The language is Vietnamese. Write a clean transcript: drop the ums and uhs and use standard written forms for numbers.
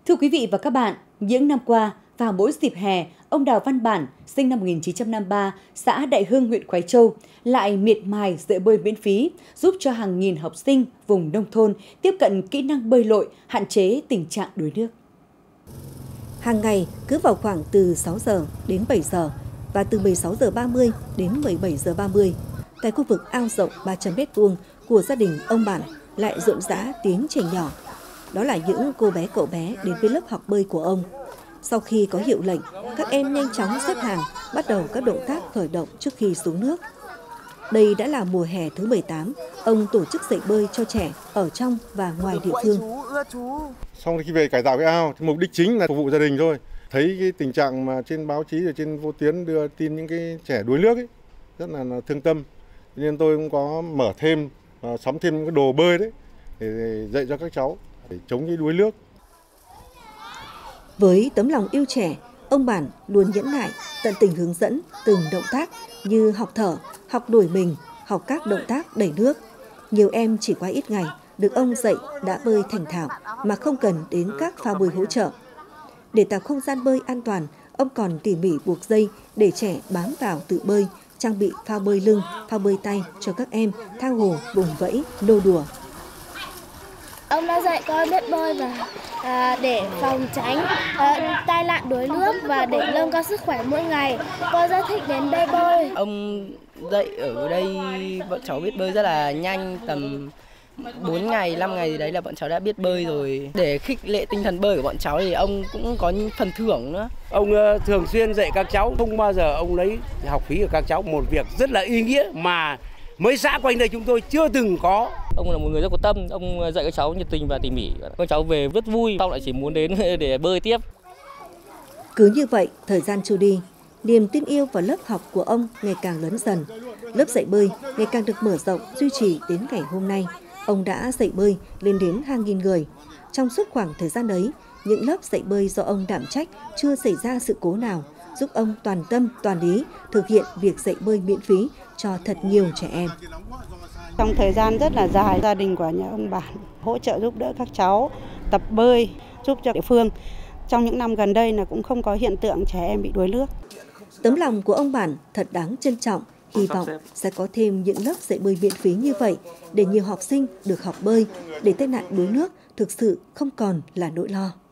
Thưa quý vị và các bạn, những năm qua, vào mỗi dịp hè, ông Đào Văn Bản, sinh năm 1953, xã Đại Hưng, huyện Khoái Châu, lại miệt mài dạy bơi miễn phí, giúp cho hàng nghìn học sinh vùng nông thôn tiếp cận kỹ năng bơi lội, hạn chế tình trạng đuối nước. Hàng ngày, cứ vào khoảng từ 6 giờ đến 7 giờ và từ 16 giờ 30 đến 17 giờ 30, tại khu vực ao rộng 300 m² của gia đình ông Bản lại rộn rã tiếng trẻ nhỏ. Đó là những cô bé cậu bé đến với lớp học bơi của ông. Sau khi có hiệu lệnh, các em nhanh chóng xếp hàng, bắt đầu các động tác khởi động trước khi xuống nước. Đây đã là mùa hè thứ 18, ông tổ chức dạy bơi cho trẻ ở trong và ngoài địa phương. Xong khi về cải tạo cái ao, thì mục đích chính là phục vụ gia đình thôi. Thấy cái tình trạng mà trên báo chí và trên vô tuyến đưa tin những cái trẻ đuối nước ấy, rất là thương tâm. Nên tôi cũng có mở thêm, sắm thêm cái đồ bơi đấy để dạy cho các cháu để chống cái đuối nước. Với tấm lòng yêu trẻ, ông Bản luôn nhẫn nại, tận tình hướng dẫn từng động tác như học thở, học nổi mình, học các động tác đẩy nước. Nhiều em chỉ qua ít ngày được ông dạy đã bơi thành thạo mà không cần đến các phao bơi hỗ trợ. Để tạo không gian bơi an toàn, ông còn tỉ mỉ buộc dây để trẻ bám vào tự bơi, trang bị phao bơi lưng, phao bơi tay cho các em tha hồ vùng vẫy, nô đùa. Ông đã dạy con biết bơi và để phòng tránh tai nạn đuối nước và để nâng cao sức khỏe mỗi ngày. Con rất thích đến đây bơi. Ông dạy ở đây bọn cháu biết bơi rất là nhanh, tầm 4 ngày, 5 ngày gì đấy là bọn cháu đã biết bơi rồi. Để khích lệ tinh thần bơi của bọn cháu thì ông cũng có phần thưởng nữa. Ông thường xuyên dạy các cháu, không bao giờ ông lấy học phí của các cháu, một việc rất là ý nghĩa mà mấy xã quanh đây chúng tôi chưa từng có. Ông là một người rất có tâm, ông dạy các cháu nhiệt tình và tỉ mỉ. Các cháu về rất vui, sau lại chỉ muốn đến để bơi tiếp. Cứ như vậy, thời gian trôi đi, niềm tin yêu vào lớp học của ông ngày càng lớn dần. Lớp dạy bơi ngày càng được mở rộng, duy trì đến ngày hôm nay. Ông đã dạy bơi lên đến hàng nghìn người. Trong suốt khoảng thời gian ấy, những lớp dạy bơi do ông đảm trách chưa xảy ra sự cố nào, giúp ông toàn tâm, toàn ý thực hiện việc dạy bơi miễn phí cho thật nhiều trẻ em. Trong thời gian rất là dài, gia đình của nhà ông Bản hỗ trợ giúp đỡ các cháu tập bơi, giúp cho địa phương. Trong những năm gần đây là cũng không có hiện tượng trẻ em bị đuối nước. Tấm lòng của ông Bản thật đáng trân trọng, hy vọng sẽ có thêm những lớp dạy bơi miễn phí như vậy để nhiều học sinh được học bơi, để tai nạn đuối nước thực sự không còn là nỗi lo.